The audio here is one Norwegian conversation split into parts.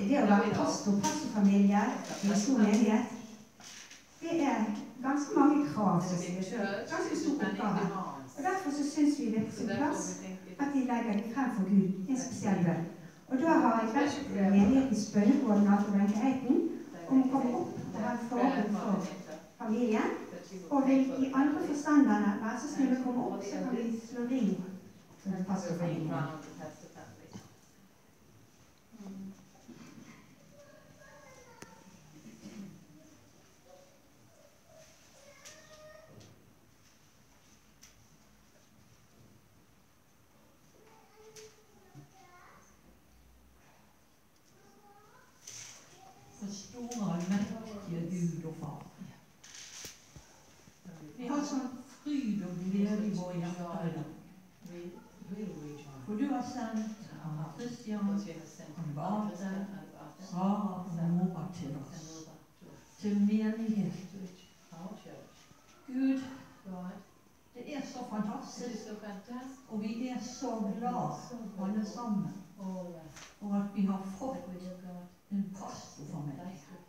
Det å være pastorfamilie i en stor menighet, det er ganske mange krav, ganske stor oppgave. Og derfor så synes vi det er på sin plass at de legger det frem for Gud i en spesiell bønn. Og da har jeg vært menighetens bønnekoordinator Wenche Eiten om å komme opp og ha et forhold for familien. Og vil de andre forstanderne være så snill å komme opp, så kan vi slå ring for pastorfamilien. Store, mektige Gud og Far. Vi har sånn fryd og glede i våre hjerter i dag. For du har sendt Kristian, Bate, Sara og Nora til oss. Til menighet. Gud, det er så fantastisk. Og vi er så glad alle sammen for at vi har fått en pastorfamilie.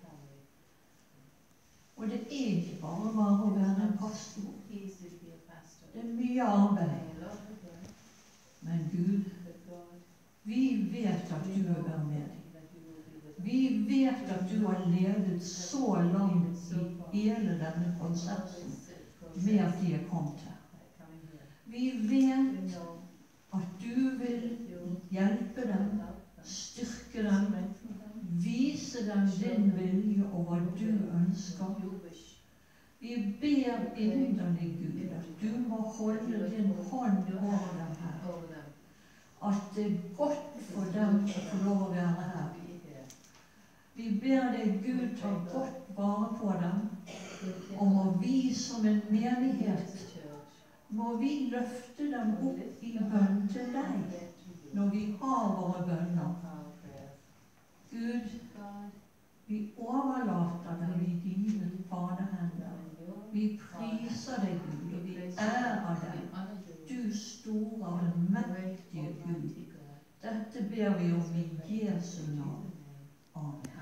Og det er ikke bare å være en pastor. Det er mye arbeid. Men Gud, vi vet at du er med. Vi vet at du har ledet så langt i hele denne prosessen med at de er kommet her. Vi vet at du vil hjelpe dem, styrke dem, vise dem din vilje og hva du ønsker. Vi ber inderlig, Gud, at du må holde din hånd over dem her. At det er godt for dem å få lov å være her. Vi ber deg, Gud, ta godt vare på dem, og må vi som en menighet, må vi løfte dem opp i bønn til deg, når vi har våre bønner. Gud, vi overlater dem i dine faderhender. Vi priser deg, Gud, og vi ærer deg, du store og mektige Gud. Dette ber vi om i Jesu navn. Amen.